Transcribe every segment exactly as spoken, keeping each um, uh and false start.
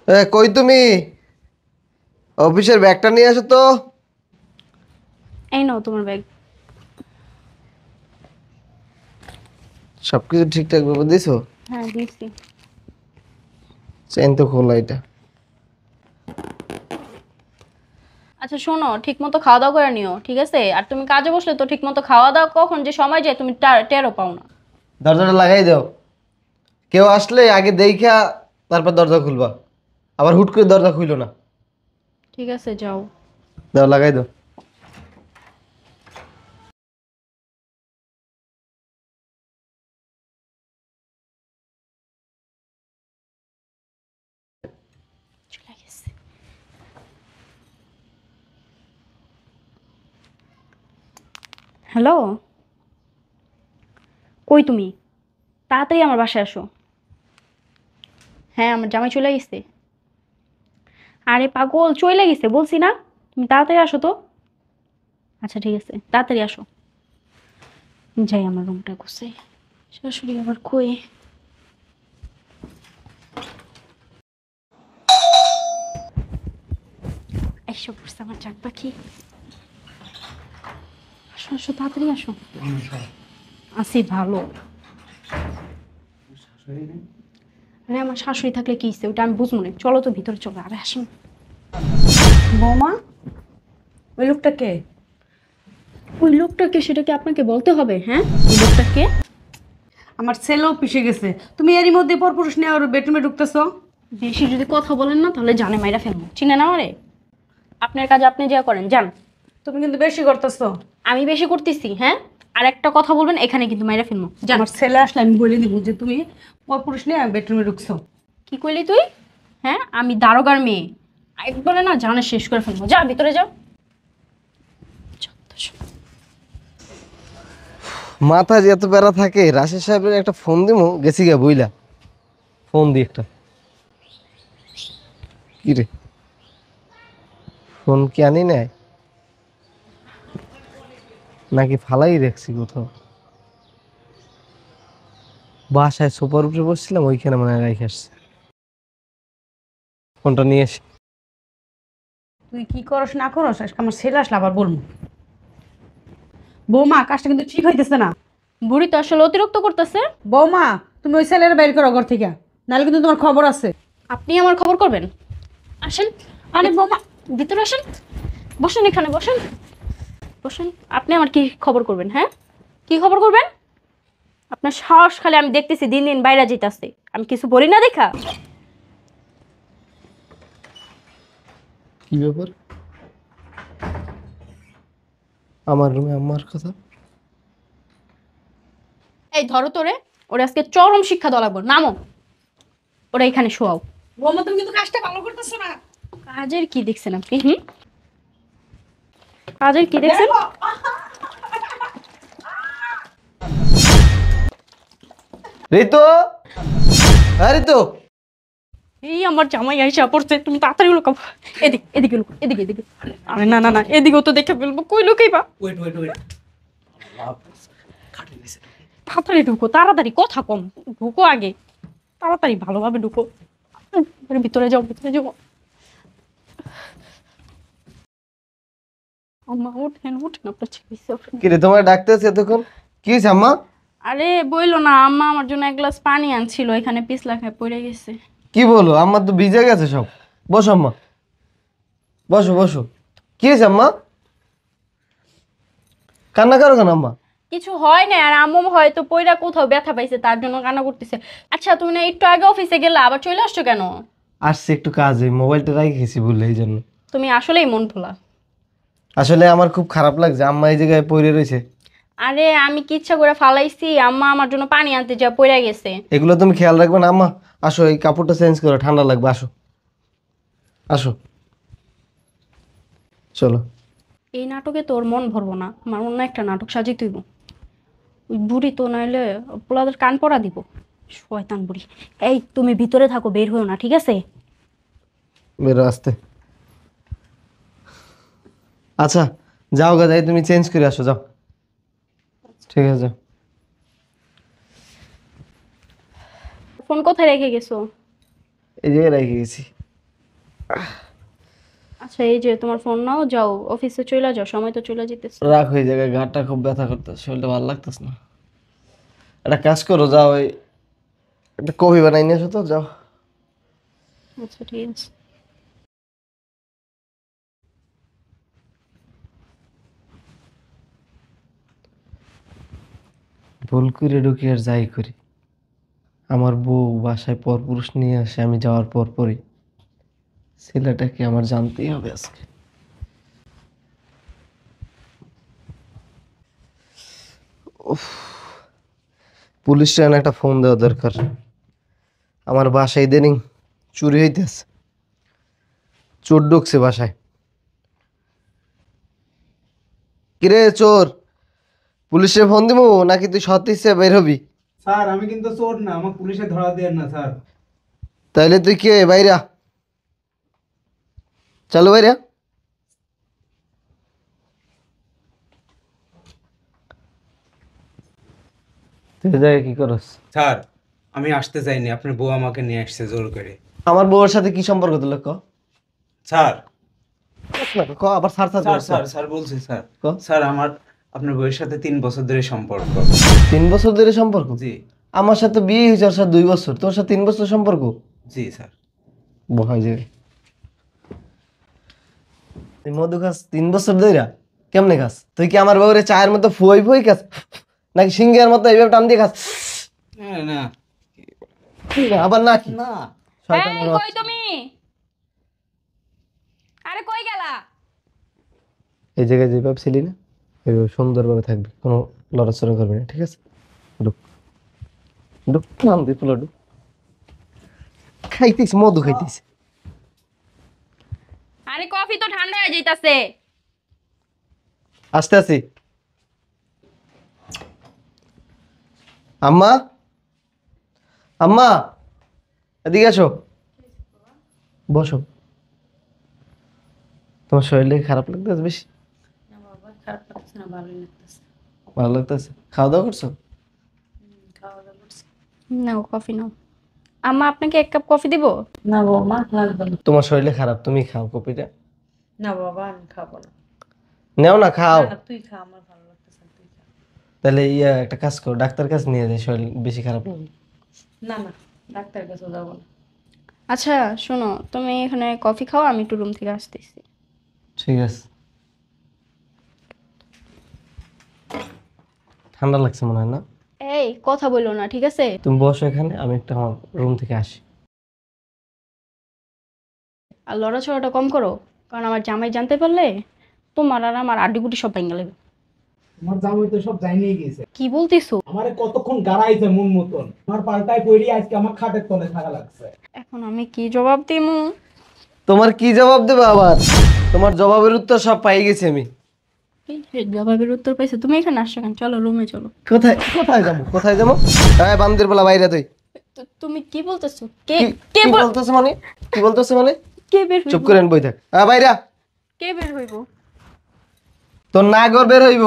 এ কই তুমি? অফিসের ব্যাগটা নিয়ে আসো তো। এই নাও তোমার ব্যাগ। সবকিছু ঠিকঠাক ভাবে দিছো? হ্যাঁ দিয়েছি। চেন তো খোলা এটা। আচ্ছা শোনো, ঠিক মতো খাওয়া দাওয়া করে নিও, ঠিক আছে? আর তুমি কাজে বসলে তো ঠিক মতো খাওয়া দাওয়া কখন যে সময় যায় তুমি টা- টেরও পাও না। দরজাটা লাগাই দাও। কেউ আসলে আগে দেইখা তারপর দরজা খুলবা। আবার হুট করে দরজা খুইলো না। ঠিক আছে যাও। দাও, লাগাই দাও। চলে গেছে। হ্যালো, কই তুমি? তাড়াতাড়ি আমার বাসায় আসো। হ্যাঁ আমার জামাই চলে গেছে। আরে পাগল, চলে গেছে বলছি না। তুমি তাড়াতাড়ি আসো তো। আচ্ছা ঠিক আছে, তাড়াতাড়ি আসো। যাই আমার রুমটা গুছাই। শাশুড়ি আবার কই? এসব করছে আমার চাক পাখি। আসো আসো, তাড়াতাড়ি আসো। আসি ভালো। আরে আমার শাশুড়ি থাকলে কি হইছে, ওটা আমি বুঝবো না। চলো তো ভিতরে চলো। আরে আসুন। বৌমা, ওই লোকটা কে? ওই লোকটাকে সেটা কি আপনাকে বলতে হবে? হ্যাঁ, ওই লোকটাকে। আমার ছেলেও পিষে গেছে। তুমি এরই মধ্যে পরপুরুষ নিয়ে ওর বেডরুমে ঢুকতেছো। বেশি যদি কথা বলেন না তাহলে জানে মাইরা ফেলবো। চিনে না আমারে? আপনার কাজ আপনি যা করেন যান। তুমি কিন্তু বেশি করতেছো। আমি বেশি করতেছি? হ্যাঁ, আর একটা কথা বলবেন এখানে কিন্তু মাইরা ফেলবো। যান। আমার ছেলে আসলে আমি বলে দিব যে তুমি পরপুরুষ নিয়ে বেডরুমে ঢুকছো। কি কইলি তুই? হ্যাঁ, আমি দারোগার মেয়ে। একবারে না জানে শেষ করে ফেলবো। যা ভিতরে যাও। যত্তসব। মাথা যে এত প্যারা থাকে, রাশেদ সাহেবের একটা ফোন দিমু, গেছি গা বুইলা। ফোন দি একটা। কি রে, ফোন কি আনি নাই নাকি ফালাই রাখছি কোথাও? বাসায় সোফার উপরে বসছিলাম, ওইখানে মনে হয় রেখে আসছি। ফোনটা নিয়ে এসে। তুই কি করস না করস আজকে আমার ছেলে আসলে আবার বলবো। বৌমা, কাজটা কিন্তু ঠিক হইতেছে না। বুড়ি তো আসলে অতিরিক্ত করতেছে। বৌমা, তুমি ওই ছেলের বাইর করো ঘর থেকে, নাহলে কিন্তু তোমার খবর আছে। আপনি আমার খবর করবেন? আসেন। আরে বৌমা, ভিতরে আসেন। বসেন, এখানে বসেন। বসেন। আপনি আমার কি খবর করবেন? হ্যাঁ, কি খবর করবেন? আপনার সাহস খালি আমি দেখতেছি দিন দিন বাইরে যেতেছে। আমি কিছু বলি না দেখা। কি ব্যাপার? আমার রুমে আমার কথা। এই ধরো তোরে। ওরে আজকে চরম শিক্ষা দেওয়া লাগবে। নামো। ওরা এখানে শোয়াও। বৌমা তুমি কিন্তু কাজটা ভালো করতেছো না। কাজের কি দেখছেন আপনি? হুম, কাজের কি দেখছেন? দেখো, ঋতু, হ্যাঁ ঋতু। এই আমার জামাই আইসা পড়ছে, তুমি তাড়াতাড়ি লুকাও। এদিকে এদিকে লুকাও, এদিকে এদিকে। আরে না না না, এদিকেও তো দেখে ফেলবো। কই লুকাইবা? ওয়েট ওয়েট ওয়েট তাড়াতাড়ি ঢুকো, তাড়াতাড়ি, কথা কম। ঢুকো আগে, তাড়াতাড়ি ভালোভাবে ঢুকো। আরে ভিতরে যাও, ভিতরে যাও। আম্মা ওঠেন, ওঠেন, আপনার ছেলে ওঠেন। কি রে, তোমার ডাকতে আছে এতক্ষণ? কি হয়েছে আম্মা? আরে বইলো না, আম্মা আমার জন্য এক গ্লাস পানি আনছিল, এখানে পিছলা খায় পড়ে গেছে। কি বলো, আম্মা তো ভিজে গেছে সব। বসো আম্মা, বসো বসো। কি হয়েছে আম্মা? কান্না করো কেন আম্মা? কিছু হয় না, আর আম্মু হয়তো পইরা কোথাও ব্যথা পাইছে তার জন্য কান্না করতেছে। আচ্ছা তুমি না একটু আগে অফিসে গেলা, আবার চলে আসছো কেন? আসছে একটু কাজে, মোবাইলটা রেখে গেছি বলে এই জন্য। তুমি আসলেই মন ভোলা। আসলে আমার খুব খারাপ লাগছে, আম্মা এই জায়গায় পড়ে রয়েছে। আরে আমি কি ইচ্ছা করে ফালাইছি? আম্মা আমার জন্য পানি আনতে যা পইরা গেছে। এগুলো তুমি খেয়াল রাখবে না আম্মা? আসো, এই কাপড়টা চেঞ্জ করো, ঠান্ডা লাগবে। আসো আসো, চলো। এই নাটকে তোর মন ভরবো না, আমার অন্য একটা নাটক সাজিয়ে তুইব। ওই বুড়ি তো নাইলে পোলাদের কান পড়া দিব। শয়তান বুড়ি। এই তুমি ভিতরে থাকো, বের হইও না, ঠিক আছে? বেরো আসতে। আচ্ছা, যাও গা, যাই তুমি চেঞ্জ করে আসো, যাও। ঠিক আছে, যাও। ফোন কোথায় রেখে গেছো? এই জায়গায় রেখে গেছি। আচ্ছা এই যে তোমার ফোন নাও, যাও অফিসে চলে যাও, সময় তো চলে যেতেছে। রাখ হয়ে জায়গায়, গাটা খুব ব্যথা করতেছে, শরীরটা ভালো লাগতেছে না। একটা কাজ করো, যাও ওই একটা কফি বানাই নিয়ে এসো তো, যাও। আচ্ছা ঠিক আছে। ভুল করে ঢুকি আর যাই করি, আমার বউ বাসায় পরপুরুষ নিয়ে আসে আমি যাওয়ার পর পরই। ছেলেটাকে আমার জানতেই হবে আজকে। উফ, পুলিশ স্টেশনে একটা ফোন দেওয়া দরকার। আমার বাসায় ইদানিং চুরি হইতেছে, চোর ঢুকছে বাসায়। কিরে চোর, পুলিশে ফোন দিব নাকি তুই সত্যি বের হবি? স্যার আমি কিন্তু চোর না, আমার পুলিশে ধরা দেন না স্যার। তাইলে তুই কে বাইরা? চলো বাইরা। তুই এই জায়গায় কি করস? স্যার আমি আসতে চাইনি, আপনার বউ আমাকে নিয়ে আসছে জোর করে। আমার বউয়ের সাথে কি সম্পর্ক তোর? ক স্যার ক আবার স্যার স্যার স্যার করছ। স্যার স্যার বলছি স্যার। ক। স্যার আমার আপনার বউয়ের সাথে তিন বছর ধরে সম্পর্ক। তিন বছর ধরে সম্পর্ক? জি আমার সাথে বিয়ে হয়েছে ওর সাথে দুই বছর, তোর সাথে তিন বছর সম্পর্ক? জি স্যার। বহাই যে তুই মধু খাস তিন বছর ধইরা? কেমনে খাস তুই? কি আমার বউরে চায়ের মতো ফুয়াই ফুয়াই খাস নাকি সিঙ্গের মতো এইভাবে টান দিয়ে খাস? না না কি না, আবার নাকি না শয়তানের এই কই বাচ্চা। তুমি? আরে কই গেলা? এই জায়গায় যেভাবে ছিলি না এইভাবে সুন্দরভাবে থাকবি, কোনো লড়াচড়া করবি না, ঠিক আছে? ঢুক ঢুক, নাম দিয়ে তুলো ঢুক। খাইতিস মধু খাইতিস। আরে কফি তো ঠান্ডা হয়ে যাইতাছে। আস্তে আস্তে। আম্মা, আম্মা এদিকে আসো, বসো। তোমার শরীরে খারাপ লাগতেছে বেশি? না বাবা, খারাপ লাগতেছে না, ভালোই লাগতেছে। ভালো লাগতেছে? খাওয়া দাওয়া করছো? খাওয়া দাওয়া করছি। নাও কফি নাও। আম্মা আপনাকে এক কাপ কফি দিব? না বাবা লাগবে না। তোমার শরীরে খারাপ, তুমি খাও কপিটা। না বাবা আমি খাবো না। নেও না, খাও। না, না, তুই খা, আমার ভালো লাগতেছে না, তুই খা। তাহলে ইয়া একটা কাজ করো, ডাক্তার কাছে নিয়ে যাই, শরীর বেশি খারাপ লাগবে। না না, ডাক্তার কাছে যাবো না। আচ্ছা শোনো, তুমি এখানে কফি খাও, আমি একটু রুম থেকে আসতেছি। ঠিক আছে। ঠান্ডা লাগছে মনে হয় না? এই কথা বললো না, ঠিক আছে? তুমি বসো এখানে, আমি একটু আমার রুম থেকে আসি। আর লড়াচড়াটা কম করো, কারণ আমার জামাই জানতে পারলে তোমার আর আমার আড্ডিগুটি সব ভেঙে যাবে। আমার জামাই তো সব জানিয়ে গেছে। কি বলতেছো? আমারে কতক্ষণ গাড়াইছে মন মতন, আমার পাল্টায় পড়ি আজকে আমার খাটের তলে থাকা লাগছে। এখন আমি কি জবাব দিমু? তোমার কি জবাব দেবো আবার? তোমার জবাবের উত্তর সব পাই গেছি আমি। এই যে জবাবের উত্তর পাইছো, তুমি এখানে আসছো কেন? চলো রুমে চলো। কোথায় কোথায় যাবো, কোথায় যাবো? হ্যাঁ বান্দির বলা বাইরে তুই। তো তুমি কি বলতেছো? কে কি- কে কি বল- বলতেছে মানে? কি বলতেছে মানে? কে বের হইব? চুপ করে বই থাক। হ্যাঁ বাইরা। কে বের হইব? তোর নাগর বের হইব।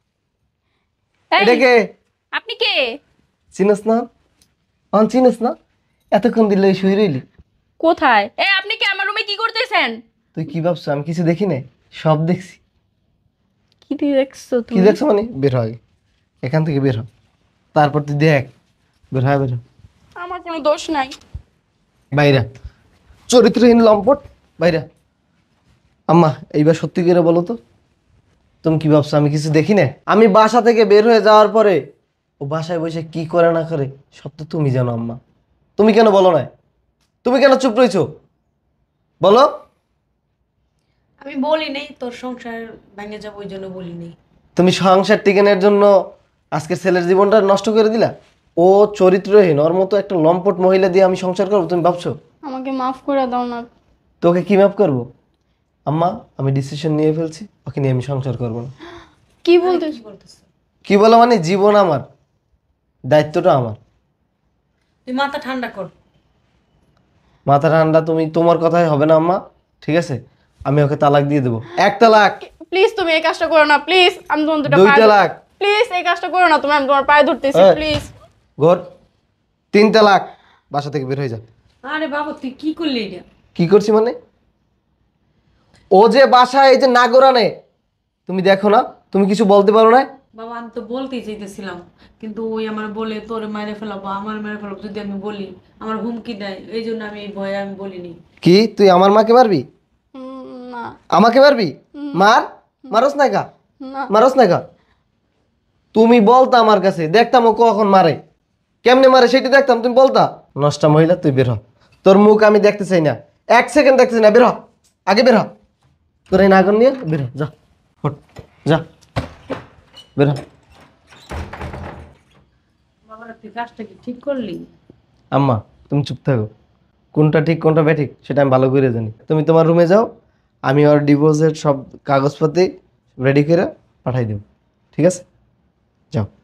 এই, এটা কে? আপনি কে? চিনস না? অন চিনস না? এতক্ষণ দিলে শুয়ে রইলি। কোথায়? এ আপনি কি আমার রুমে কি করতেছেন? তুই কি ভাবছো আমি কিছু দেখি নাই? সব দেখছি। কি দেখছো কি তুমি? দেখছো মানে? বের হ আগে। এখান থেকে বের হ, তারপর তুই দেখ। বের হয়, বের হ। আমার কোনো দোষ নাই। বাইরা চরিত্রহীন লম্পট, বাইরা। আম্মা এইবার সত্যি করে বলো তো, তুমি কি ভাবছো আমি কিছু দেখি না? আমি বাসা থেকে বের হয়ে যাওয়ার পরে ও বাসায় বসে কি করে না করে সব তো তুমি জানো আম্মা। তুমি কেন বলো না? তুমি কেন চুপ রয়েছো বলো? আমি বলি নেই তোর সংসার ভেঙে যাবো, ওই জন্য বলি নেই। তুমি সংসার টিকানোর জন্য আজকে ছেলের জীবনটা নষ্ট করে দিলা। ও চরিত্রহীন, ওর মতো একটা লম্পট মহিলা দিয়ে আমি সংসার করবো তুমি ভাবছো? আমাকে মাফ করে দাও না। তোকে কি মাপ করবো? আম্মা আমি ডিসিশন নিয়ে ফেলছি, ওকে নিয়ে আমি সংসার করবো না। কি বলতেছো? কি বলতেছ? কি বলো মানে? জীবন আমার, দায়িত্বটা আমার। তুই মাথা ঠান্ডা কর। মাথা ঠান্ডা তুমি, তোমার কথাই হবে না আম্মা, ঠিক আছে? আমি ওকে তালাক দিয়ে দেবো, এক তালাক। প্লিজ তুমি এই কাজটা করো না, প্লিজ। আমি তোমার দুটো দুই পায়ে তালাক। প্লিজ এই কাজটা করো না তুমি, আমি তোমার পায়ে ধরতেছি, এই। প্লিজ। ঘর, তিন তালাক। বাসা থেকে বের হয়ে যা। আরে বাবা তুই কি করলি এটা? কি করছি মানে? ও যে বাসায় এই যে নাগরানে, তুমি দেখো না, তুমি কিছু বলতে পারো না? বাবা আমি তো বলতেই চাইতেছিলাম, কিন্তু ওই আমার বলে তোরে মেরে ফেলাবো, আমার মেরে ফেলাবো যদি আমি বলি, আমার হুমকি দেয়, এই জন্য আমি এই ভয়ে আমি বলিনি। কি তুই আমার মাকে মারবি? না আমাকে মারবি? মার, মারস না কা, না মারস না কা। তুমি বলতা আমার কাছে, দেখতাম ও কখন মারে, কেমনে মারে সেটা দেখতাম, তুমি বলতা। নষ্টা মহিলা, তুই বের হ। তোর মুখ আমি দেখতে চাই না, এক সেকেন্ড দেখতে চাই না, বের হ, আগে বের হ। তোর এই নাগর নিয়ে বের হ, যা, হট, যা, বের হ। বাবার তুই কাজটা কি ঠিক করলি? আম্মা তুমি চুপ থাকো, কোনটা ঠিক কোনটা বেঠিক সেটা আমি ভালো করে জানি। তুমি তোমার রুমে যাও, আমি ওর ডিভোর্সের সব কাগজপাতি রেডি করে পাঠাই দেব, ঠিক আছে? যাও।